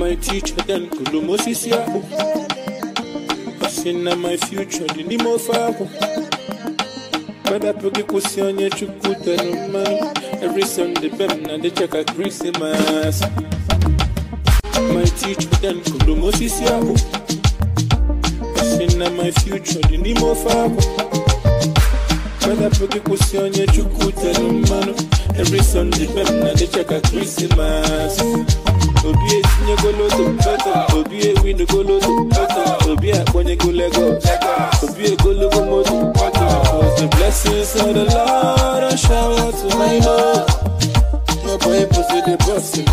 my teacher, then Kulumosis Yaku. Passing my future, the Nemo Faku. But I put the question you could tell money. Every Sunday, Bem, and they check a Christmas. My teacher, then Kulumosis Yaku. Passing my future, the Nemo Faku. But I put the question you could tell money. Every Sunday, Bem, and they check a Christmas. Obi a senior go to better, Obi a win the go to better, Obi a when you go lego, Obi a go logo moto, cause the blessings of the Lord I shower to my Lord. My boy pussy the boss,